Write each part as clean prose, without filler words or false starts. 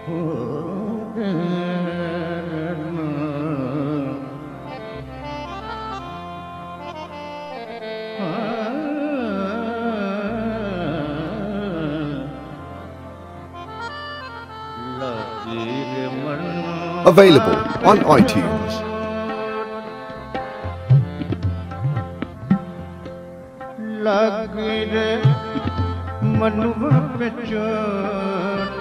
Available on iTunes. लागी रे मनुआ पे चोट,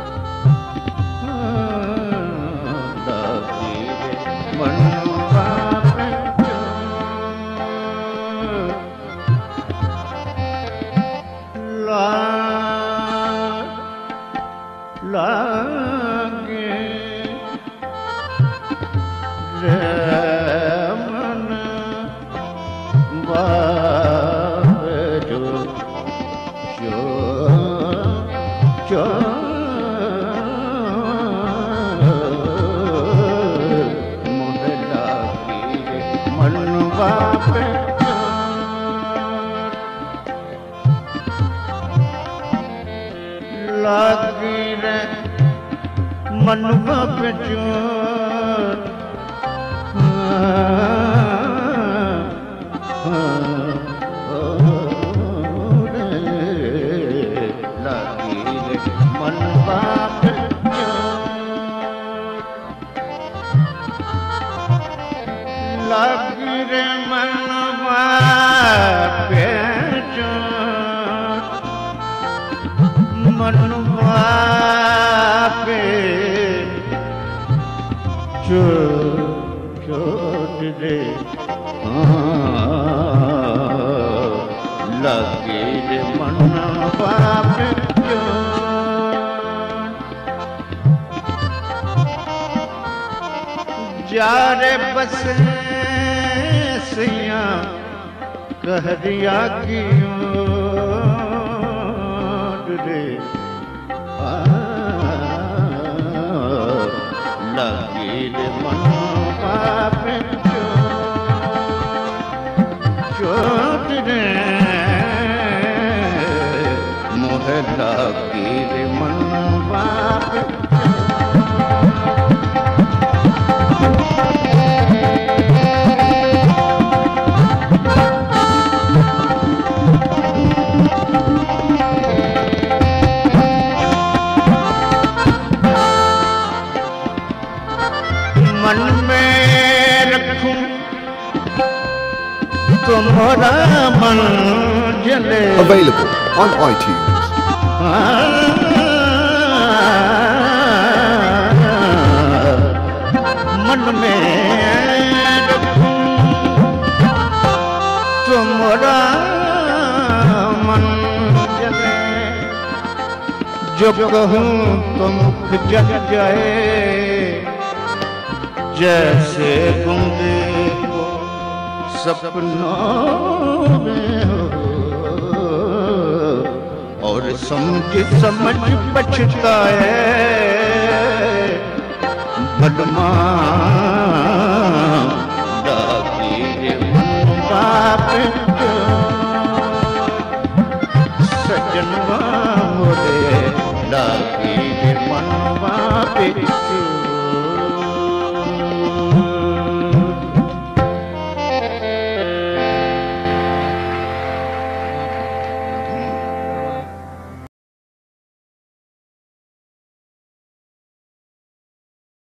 लागी रे मनुआ पे चोट, लागे रे मनवा लागी रे मनवा पे चोट, लागी रे मनवा पे चोट, लागी रे मनवा पे चोट, मनवा पे चोट रे लगे रे मनवा पे चोट, जा रे बस सैया कहरिया की रे लगी रे मनवा पे चोट रे मोहे लगी रे मनवा पे मन में रखूं तुम्हारा मन जले। Available on iTunes. मन में रखूं तुम्हारा मन जले, जो कहूं तो मुख जल जाए, जैसे गूंगे को सपनों में हो, और समझ समझ पछताए बदमा लागी रे मनवा पे चोट, सजनवा मोरे लागी रे मनवा